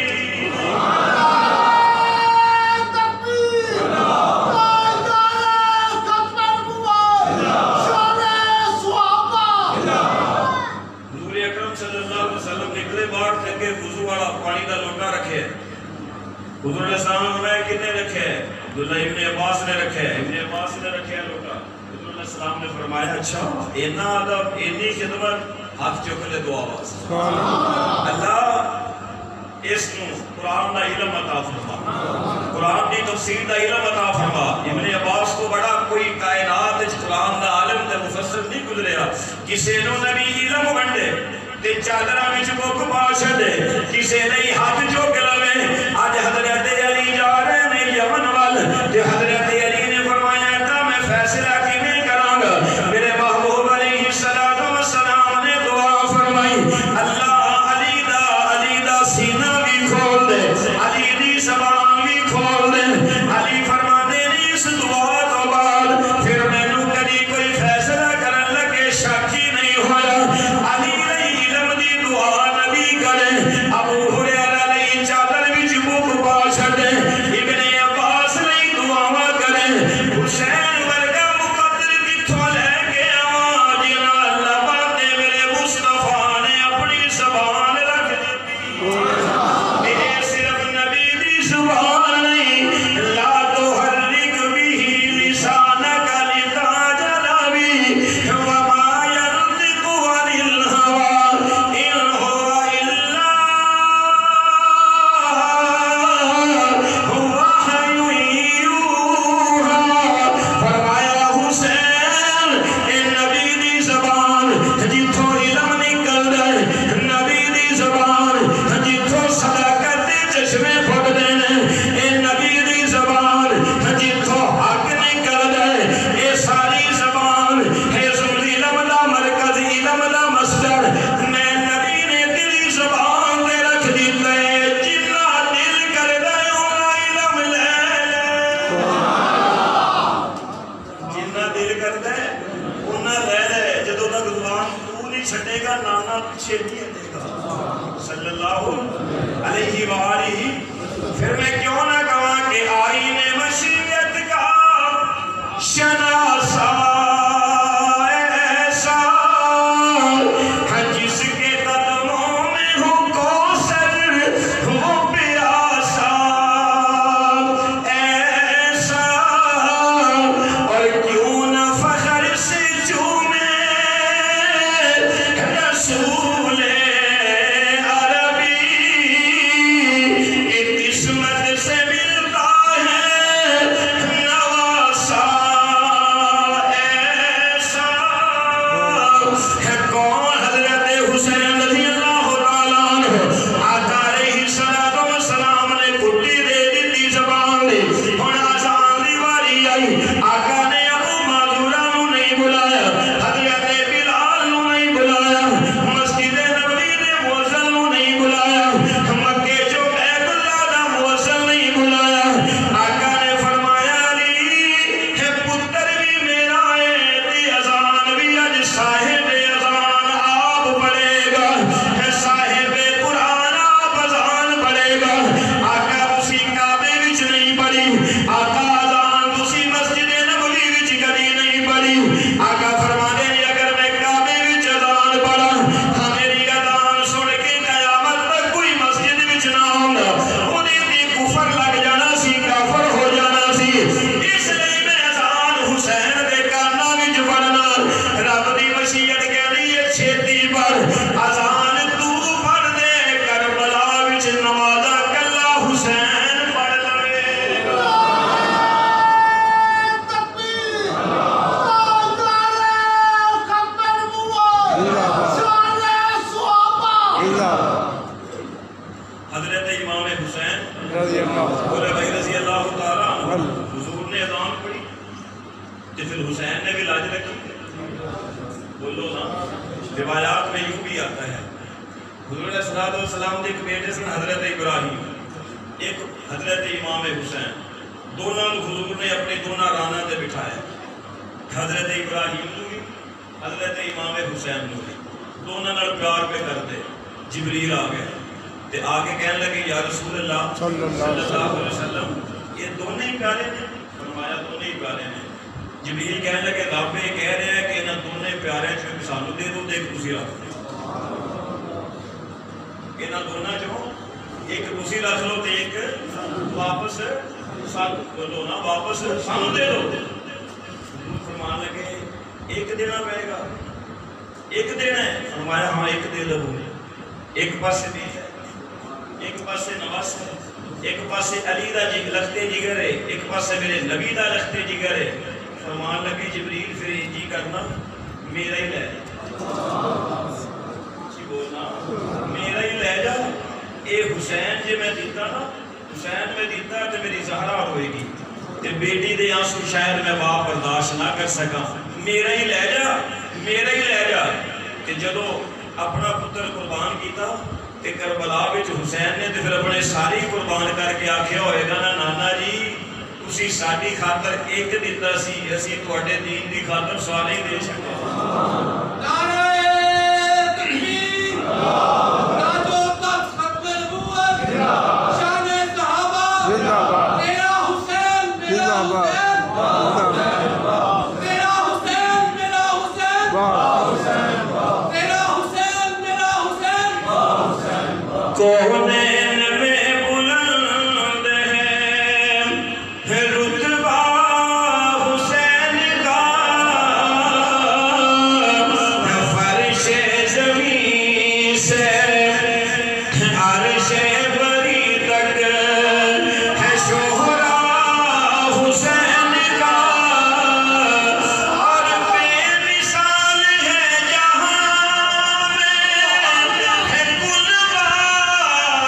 حضور اکرم صلی اللہ علیہ وسلم نکلے باہر تھے وضو والا پانی دا لوٹا رکھے حضور علیہ السلام نے کتنے رکھے عبداللہ ابن عباس نے رکھے ابن عباس نے رکھے لوٹا حضور علیہ السلام نے فرمایا اچھا اینا ادب اینی خدمت ہاتھ چوکلے دعا واسطے اللہ اس نو قرآن دا علم عطا فرما قرآن دی تفسیر دا علم عطا فرما ابن عباس کو بڑا کوئی کائنات قرآن دا عالم تے مفسر نہیں گزریا کسے نو نبی علم بنڈے تے چادرہ وچ بک پا چھڈے کسے نہیں ہاتھ چوک لوے آج حضرت علی جا رہے نے یمن وال تے حضرت علی نے فرمایا تھا میں فیصلہ کیویں کراں گا میرے محبوب علیہ السلام نے دعا فرمائی اللہ علی دا علی دا سینہ بھی کھول دے علی دی زبان بھی کھول دے علی فرماتے نے اس دعا تو بعد پھر مینوں کبھی کوئی فیصلہ کرن لگے شاکی نہیں ہویا علی علیہ علم دی دعا نبی کرے ابو ہریرہ علیہ نانا پیچھے نہیں دے گا صلی اللہ علیہ وآلہ. پھر میں کیوں نہ کہاں کہ آئین مشیت کا شناسا ایسا ہے جس کے قدموں میں ہو کوثر وہ پیاسا ایسا. اور کیوں نہ فخر سے چومے رسول عربی قسمت سے ملتا ہے نواسا ایسا ہے. کون؟ حضرت حسین رضی اللہ تعالیٰ عنہ. آقا علیہ السلام نے کٹی دے دی زبان دی. ہن آزان دی واری آئی. آقا نے ابو معذورہ نو نہیں بلایا, حضرت بلال نو نہیں بلایا, مسجد نبوی دے مؤذن نو نہیں بلایا, مکے جو بیت اللہ دا مؤذن نہیں بلایا. آقا نے فرمایا علی ہے پتر بھی میرا ہے, دی اذان بھی اج صاحب اذان آپ پڑھے گا, ہے صاحب قرآن آپ اذان پڑھے گا. آقا تسی کعبے وچ نہیں پڑھی, آقا اذان تسی مسجد نبوی وچ کبھی نہیں پڑھی. آقا فرمانے نے اگر میں کعبے وچ اذان پڑھا, ہاں میری اذان سن کے قیامت تک کوئی مسجد وچ نہ آؤندا, اودے تے کفر لگ جانا سی, کافر ہو جانا سی. اس لیے میں اذان حسین دے کاناں وچ پڑھنا. رب دی مشیت کہندی ہے چھیتی پڑھ اذان تو پڑھ دے, کربلا وچ نمازاں کلا حسین پڑھ لوے. حضرت امام حسین رضی اللہ تعالیٰ عنہ, حضور نے اذان پڑھی تو پھر حسین نے بھی لاج رکھی. بولو نا, روایات میں یوں بھی آتا ہے حضور علیہ السلام دے ایک بیٹے سن حضرت ابراہیم, ایک حضرت امام حسین. دونوں حضور نے اپنی دونوں رانا دے بٹھایا, حضرت ابراہیم نو بھی حضرت امام حسین نو بھی. دونوں نال پیار پہ کرتے. جبریل آ گئے تے آگے کہنے لگے یا رسول اللہ صلی اللہ علیہ وسلم یہ دونوں ہی پیارے ہیں. فرمایا دونوں ہی پیارے ہیں. جبریل کہنے لگے رب یہ کہہ رہے ہیں کہ انہاں دونوں پیارے چوں سانو دے دو تے ایک تسی رکھ دو. انہاں دونوں چوں ایک تسی رکھ لو تے ایک واپس سانو بولو نا, واپس سانو دے دو. فرمان لگے ایک دینا پڑے گا, ایک دینا ہے. فرمایا ہاں ایک دے دو. ایک پاسے بھی ہے, ایک پاسے نواس ہے, ایک پاسے علی دا جگ لختے جگر ہے, ایک پاسے میرے نبی دا لختے جگر ہے. فرمان لگے جبریل پھر جی کرنا میرا ہی لے جا, جی بولنا میرا ہی لے جا. اے حسین جے میں دیتا نا, حسین میں دیتا تو میری زہرا ہوئے گی, تے بیٹی دے آنسو شاید میں باپ برداشت نہ کر سکا. میرا ہی لے جا, میرا ہی لے جا. تے جدو اپنا پتر قربان کیتا تے کربلا وچ حسین نے تے پھر اپنے ساری قربان کر کے آکھیا ہوئے گا نا نانا جی تسی ساڈی خاطر ایک دیتا سی, اسی تواڈے دین دی خاطر سارے ہی دے چھڈے. نعرہ تکبیر, تاجو تخت ختم نبوت, شان صحابہ, میرا حسین میرا حسین, میرا حسین میرا حسین, میرا حسین میرا حسین. کونین میں بلند ہے رتبہ حسین کا, فرش زمین سے عرش بری تک ہے شہرا حسین کا. اور بے مثال ہے جہاں میں ہے کل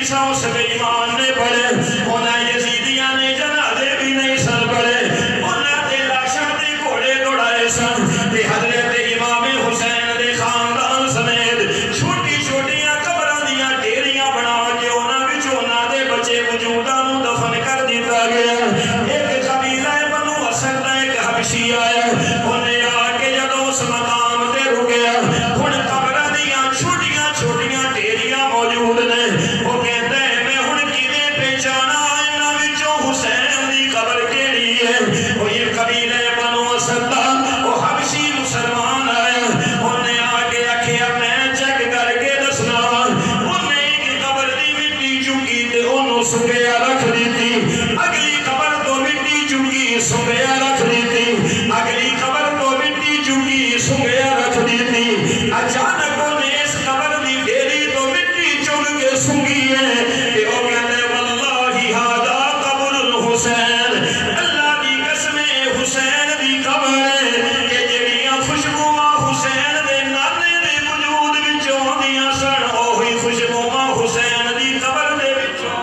سا اس کے ایمان نے پڑے انہاں یزیدیاں نے جنازے بھی نہیں سن پڑے انہاں دے لاشاں تے گھوڑے دوڑائے سن تے حضرت امام حسین دے خاندان سمیت چھوٹی چھوٹیاں قبراں دیاں ڈیریاں بنا کے انہاں وچ انہاں دے بچے وجوداں نوں دفن کر دتا گیا ایک قبیلہ بنو اسد دا ایک حبشی آیا انہیں آ کے جدوں اس مقام تے رکیا ہن قبراں دیاں چھوٹیاں چھوٹیاں ڈیریاں موجود نے وہ کہندا ہے میں ہن کیویں پہچانا انہاں وچوں حسین دی قبر کیڑی ہے وہ یہ قبیلہ بنو اسد دا وہ حبشی مسلمان آیا انہیں آ کے آکھیا میں چیک کر کے دسنا انہیں ایک قبر دی مٹی چکی تے انہوں سکیا رکھ دیتی اگلی قبر تو مٹی چکی سکیا رکھ دیتی اگلی قبر تو مٹی چکی سکیا رکھ دیتی اچانک انہیں اس قبر دی ڈیری تو مٹی چک کے سنگی ہے کہ وہ کہتے واللہ ھذا قبر الحسین اللہ دی قسم حسین دی قبر ہے کہ جڑیاں خوشبواں حسین دے نانے دے وجود وچوں آندیاں سن اوہی خوشبواں حسین دی قبر دے وچوں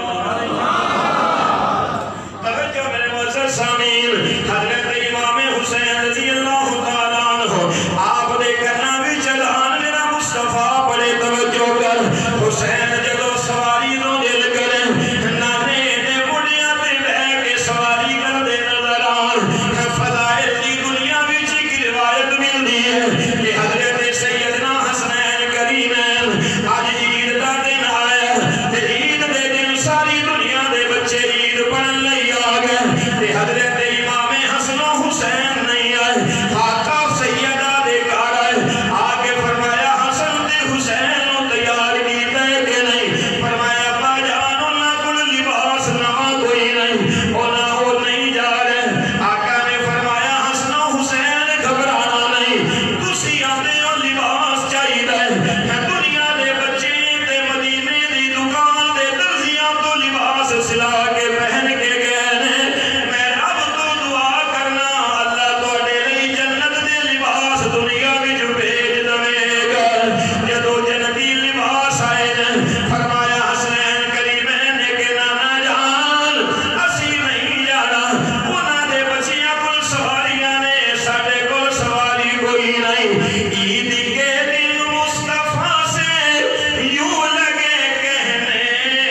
توجہ میرے معزز سامعین حضرت امام حسین رضی اللہ تعالیٰ عنہ آپ دے کرنا بھی چلان میرا مصطفیٰ بڑے توجہ کر حسین جدو سواری نو دل کرے نانے دے بڑیاں تے بہ کے سواری کر دے نظر آن فضائل دی دنیا وچ ایک روایت ملدی ہے کہ حضرت سیدنا حسنین کریمین آج عید دا دن آیا تے عید دے دن ساری دنیا دے بچے عید پڑھن لئی آ گئے تے حضرت امام حسن و حسین نہیں آئے آقا سیدہ دے گھر آئے آگے فرمایا حسن تے حسین نو تیار کیتا ہے کہ نہیں فرمایا با جان انہاں کول لباس نواں کوئی نہیں انہاں وہ نہیں جا رہے آقا نے فرمایا حسن و حسین گھبرانا نہیں تسی آندے ہو لباس چاہیدا ہے دنیا دے بچے تے مدینے دی دکان دے درزیاں تو لباس سلا کے پہن کے گئے نے میں رب تو دعا کرنا اللہ تواڈے لئی جنت دے لباس دنیا وچ بھیج دے گا جدوں جنتی لباس آئے نے فرمایا حسنین کریمین نے کہ نانا جان اسی نہیں جانا انہاں دے بچیاں کول سواریاں نے ساڈے کول سواری کوئی نہیں عید کے دن مصطفیٰ سے یوں لگے کہنے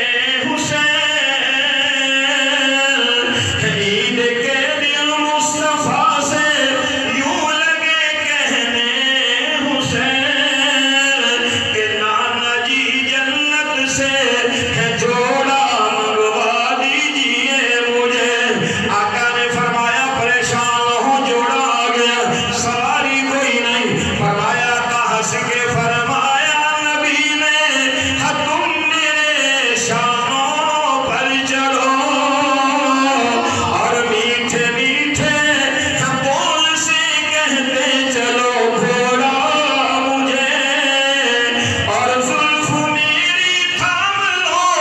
حسین عید کے دن مصطفیٰ سے یوں لگے کہنے حسین کہ نانا جی جنت سے جوڑا منگوا دیجئے مجھے آقا نے فرمایا پریشان ہو جوڑا آ گیا سواری کوئی نہیں فرمایا کا ہنس کے فرمایا نبی نے ہاں تم میرے شانوں پر چڑھو اور میٹھے میٹھے بول سے کہتے چلو گھوڑا مجھے اور زلف میری تھام لو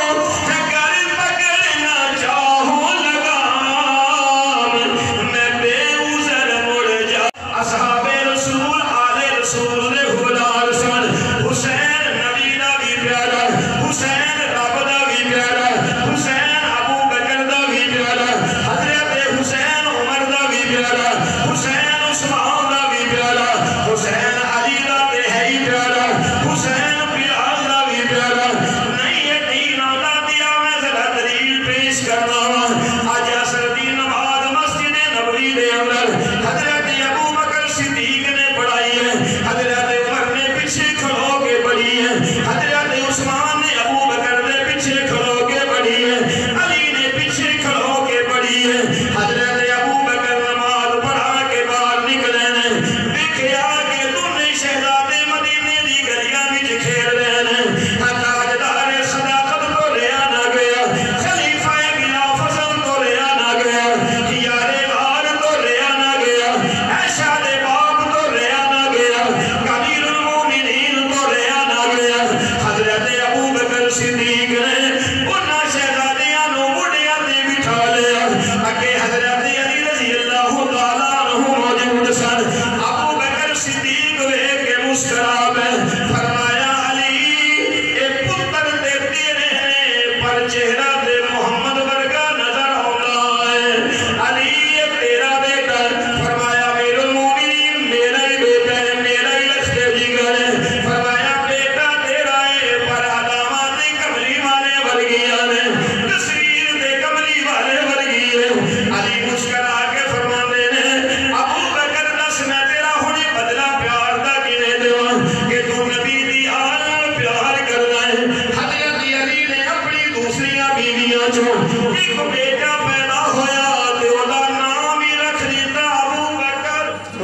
چہرہ دے محمد ورگا نظر آتا ہے علی تیرا بیٹا فرمایا امیر المومنین میرا ہی بیٹا ہے میرا ہی لشکر جگر ہے فرمایا بیٹا تیرا ہے پر علامات کملی والے ورگیاں نے تصویر دے کملی والے ورگی ہے علی مسکرا کے فرماندے نے ابو بکر دس میں تیرا ہونے بدلا پیار دا کنے دیواں کہ تو نبی دی آل پیار کرنا ہے حضرت علی نے اپنی دوسریاں بیویاں جو ایک بیٹا پیدا ہویا تے اودا نام ہی رکھ دیتا ابو بکر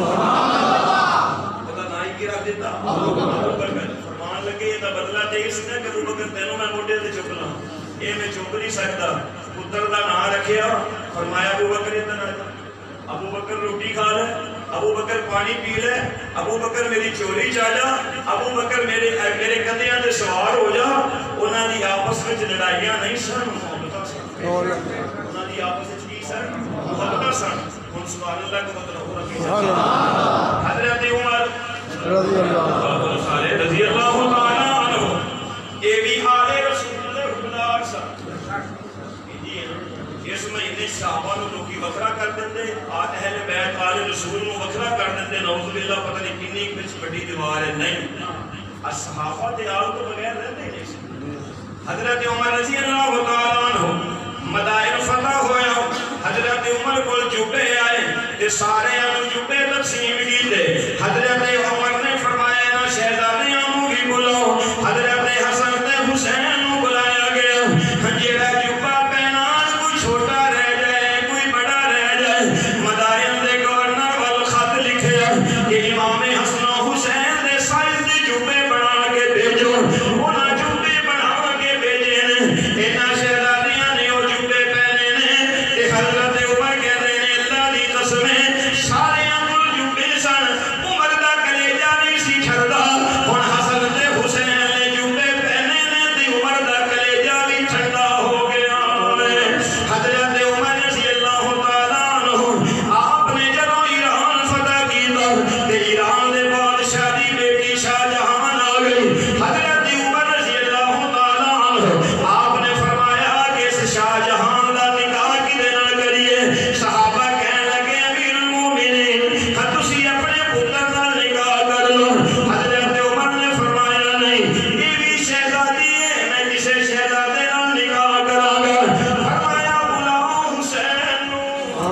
اودا نام ہی رکھ دیتا ابو بکر فرمان لگے یہ بدلا تے اس نے کہ ابو بکر تینوں میں موٹے تے چک لاں اے میں چک نہیں سکتا پتر دا نام رکھیا فرمایا ابو بکر اتنا ابو بکر روٹی کھا لے ابو بکر پانی پی لے ابو بکر میری چوری چالا ابو بکر میرے میرے کندیاں دے سوار ہو جا انہاں دی آپس وچ لڑائیاں نہیں سن محبتاں سن انہاں دی آپس وچ کی سن محبتاں سن ہن سبحان اللہ کا مطلب ہو رہا ہے حضرت عمر رضی اللہ عنہ رضی اللہ تعالی عنہ اے بھی آل رسول اللہ خدا سن اس مہینے صحابہ نو لوکی وکرا کر دیندے اہل بیت آل رسول نو وکرا کر دیندے نعوذ باللہ پتہ نہیں کتنی وچ بڑی دیوار ہے نہیں اصحابہ دے آل تو بغیر رہندے نہیں حضرت عمر رضی اللہ تعالی عنہ مدائن فتح ہویا حضرت عمر کو جوبے آئے تے سارے انو جوبے تقسیم کیتے حضرت عمر نے فرمایا نا شہزادیاں نو بھی بلاؤ حضرت حسن تے حسین نو بلایا گیا جیڑا جوبا پہنا کوئی چھوٹا رہ جائے کوئی بڑا رہ جائے مدائن دے گورنر وال خط لکھیا کہ امام حسن و حسین دے سائز دے جوبے بنا کے بھیجو انہاں جوبے بنا کے بھیجے نے انہاں شہزادیاں نے وہ جوبے پہنے نے تے حضرت عمر کہتے ہیں اللہ دی قسمیں سارے انگل جوبے سن عمر دا کلیجہ نہیں سی ٹھردا ہن حسن تے حسین نے جوبے پہنے نے تے عمر دا کلیجہ بھی ٹھنڈا ہو گیا حضرت عمر رضی اللہ تعالیٰ عنہ آپ نے جدوں ایران فتح کیتا تے ایران دے بادشاہ دی بیٹی شاہ جہان آ گئی حضرت عمر رضی اللہ تعالیٰ عنہ آپ نے فرمایا کہ اس شاہ جہان دا نکاح کدے نال کریے صحابہ کہنے لگے امیر المومنین ہاں تسی اپنے پتر نال نکاح کر لو حضرت عمر نے فرمایا نہیں یہ بھی شہزادی ہے میں کسے شہزادے نال نکاح کراں گا فرمایا بلاؤ حسین نو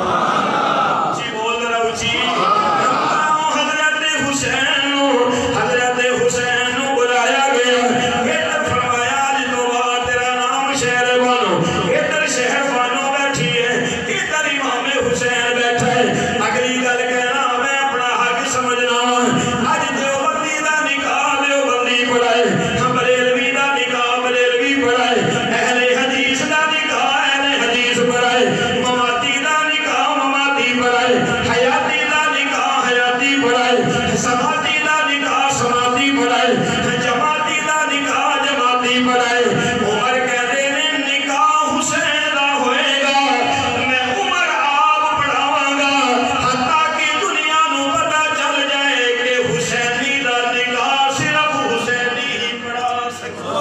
جی بول رہا ہوں جی بلاؤ حضرت حسین نو حضرت حسین نو بلایا گیا ادھر فرمایا آج تو بعد تیرا نام شہر بانو ادھر شہر بانو بیٹھی ہے ادھر امام حسین بیٹھا ہے اگلی گل کہنا میں اپنا حق سمجھنا اج دیوبندی دا نکاح دیوبندی پڑھائے بریلوی دا نکاح بریلوی پڑھائے اہل حدیث دا نکاح اہل حدیث پڑھائے مماتی دا نکاح مماتی پڑھائے حیاتی دا نکاح حیاتی پڑھائے سماتی دا نکاح سماتی پڑھائے جماعتی دا نکاح جماعتی پڑھائے عمر کہتے ہیں نکاح حسین دا ہوئے گا میں عمر آپ پڑھاواں گا حتیٰ کہ دنیا نو پتہ چل جائے کہ حسینی دا نکاح صرف حسینی ہی پڑھا سکتا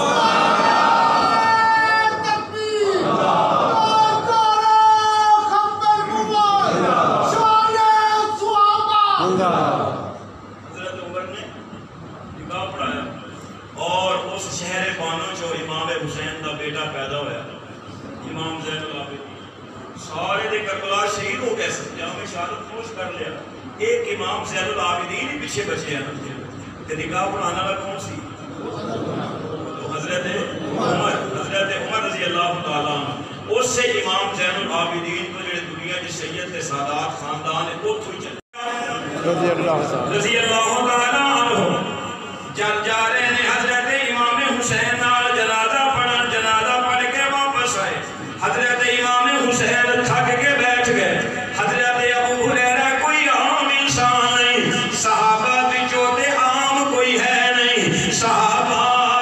حضرت عمر نے نکاح پڑھایا اور اس شہر بانو جو امام حسین دا بیٹا پیدا ہویا امام زین العابدین سارے دے کربلا شہید ہو گئے سن جامع شہادت نوش کر لیا ایک امام زین العابدین ہی پیچھے بچے ہیں کہ نکاح پڑھانا والا کون سی تو حضرت عمر حضرت عمر رضی اللہ تعالیٰ عنہ اس سے امام زین العابدین کو جڑے دنیا کی سید سادات خاندان ہے وہ تھوڑی چلے رضی اللہ رضی اللہ تعالیٰ عنہ جب جا رہے ہیں حضرت امام حسین نال جنازہ پڑھن جنازہ پڑھ کے واپس آئے حضرت امام حسین تھک کے بیٹھ گئے حضرت ابو ہریرہ کوئی عام انسان نہیں صحابہ وچوں تے عام کوئی ہے نہیں صحابہ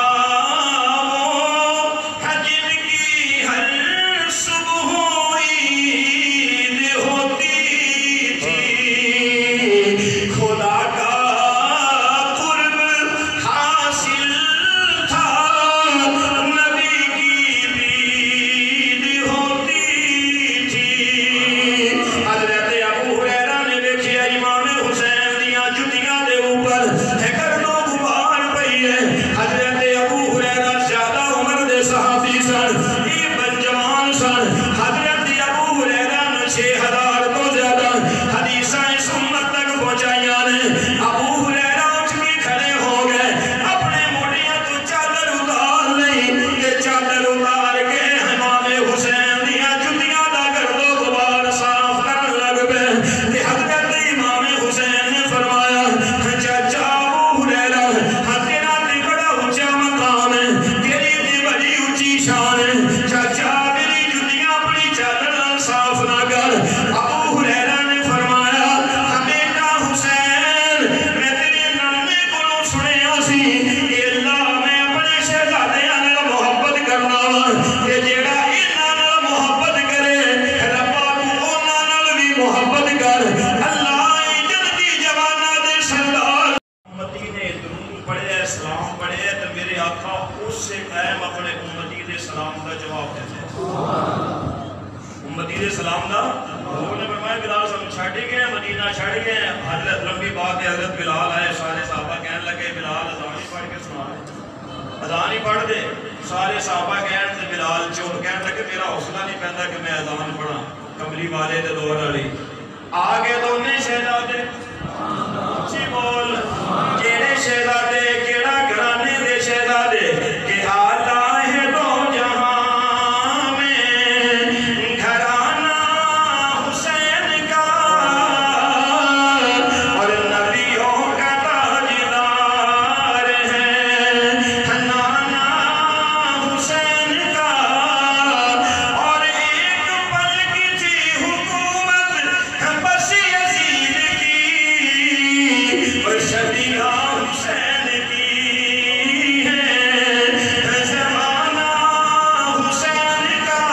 جن کی ہر صبح عید ہوتی تھی خدا کا قرب حاصل تھا سن یہ بنجوان سن حضرت ابو ہریرہ نے چھ ہزار تو زیادہ حدیثاں اس امت تک پہنچائیاں نے ابو ہریرہ اٹھ کے کھڑے ہو گئے اپنے موڑیاں تو چادر اتار لئی کہ چادر اتار کے امام حسین دیا جتیاں دا گردو غبار صاف کرن لگ پے کہ حضرت امام حسین نے فرمایا چاچا ابو ہریرہ تیرا تے بڑا اونچا مقام ہے تیری تے بڑی اونچی شان ہے چاچا میری جتیاں اپنی چادر نال صاف نہ کر ابو ہریرہ نے فرمایا بیٹا حسین میں تیرے نانے کولوں سنیا سی کہ اللہ میں اپنے شہزادیاں نال محبت کرنا وا کہ جیڑا انہاں نال محبت کرے ربا تو انہاں نال بھی محبت کر اللہ جنتی جواناں دے سردار امتی نے درود پڑھے سلام پڑھے تو میرے آقا اس سے قائم اپنے امتی دے سلام کا جواب دیتے ہیں امتی دے سلام دا انہوں نے فرمایا بلال صاحب چھڑ گئے مدینہ چھڑ گئے حضرت لمبی بات ہے حضرت بلال آئے سارے صحابہ کہنے لگے بلال اذان ہی پڑھ کے سنا دے اذان ہی پڑھ دے سارے صحابہ کہنے سے بلال چوب کہنے لگے میرا حوصلہ نہیں پہنتا کہ میں اذان پڑھا کملی والے دے دور والی آگے تو انہیں شہزادے اچھی بول کیڑے شہزادے کیڑا گھرانے دے شہزادے کہ آتا ہے دو جہاں میں گھرانہ حسین کا اور نبیوں کا تاجدار ہے نانا حسین کا اور ایک پل کی تھی حکومت بس یزید کی اور شدیہ حسین کی ہے زمانہ حسین کا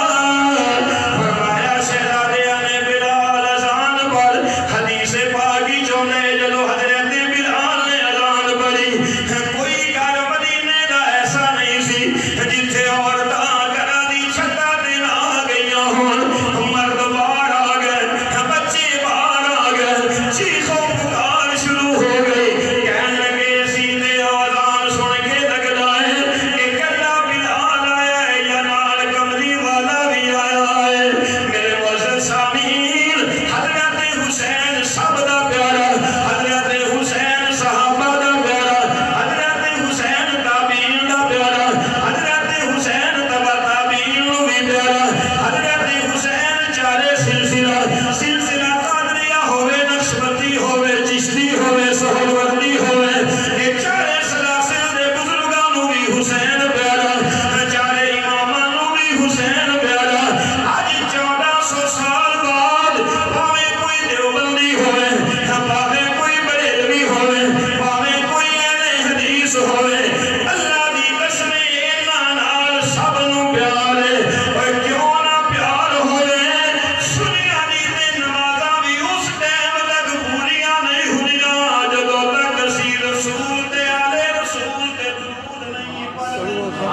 فرمایا شہزادیاں نے بلال اذان پر حدیث پاکی چونے جلو حضرت بلال نے اذان پڑھی کوئی گھر مدینے دا ایسا نہیں سی جتھے عورتاں گھراں دی چھتاں تے آ گئیاں ہون مرد باہر آ گئے بچے باہر آ گئے چیخوں پکار شروع ہو گئی کہنے لگے سیدھے آوازان سن کے لگتا ہے کہ کلا بلال آیا ہے یا نال کملی والا بھی آیا ہے میرے معزز سامعین حضرت حسین سب دا پیارا حضرت حسین صحابہ دا پیارا حضرت حسین تابعین دا پیارا حضرت حسین تبع تابعین نو بھی پیارا حضرت حسین چارے سلسلہ سلسلہ قادریہ ہوئے نقشبندی ہوئے چشتی ہوئے سہروردی ہوئے یہ چارے سلاسل دے بزرگاں نو بھی حسین پیارا چارے اماماں نو بھی حسین پیارا آج چودہ سو سال بعد پاویں کوئی دیوبندی ہوئے پاویں کوئی بریلوی ہوئے پاویں کوئی اہل حدیث ہوئے اللہ دی قسم انہاں نال سب نو پیار ہے اور کیوں نہ پیار ہوئے سنیاں دی تے نمازاں بھی اس ٹائم تک پوریاں نہیں ہوندیاں جدوں تک اسی رسول تے آلے رسول تے درود نہیں پڑھتے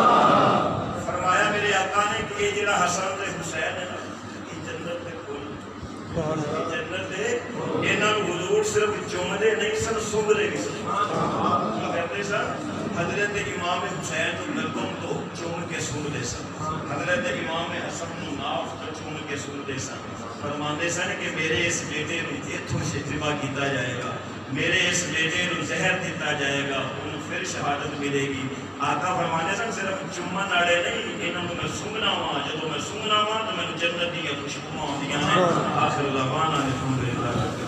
فرمایا میرے آقا نے کہ یہ جڑا حسن تے حسین ہے نا یہ جنت دے کول جنت دے انہاں نوں حضور صرف چومدے نہیں سن سونگدے بھی سن کہتے سن حضرت امام حسین نوں نرگم تو چوم کے سونگدے سن حضرت امام حسن نوں ناف تو چوم کے سونگدے سن فرماندے سن کہ میرے اس بیٹے نوں ایتھوں ذبح کیتا جائے گا میرے اس بیٹے نوں زہر دتا جائے گا انہوں پھر شہادت ملے گی آقا فرمانے سن صرف چومن والے نہیں انہاں نوں میں سونگنا وا جدوں میں سونگنا وا تو میں جنت دی خوشبو آندیاں ہیں آخر دعوانا الحمدللہ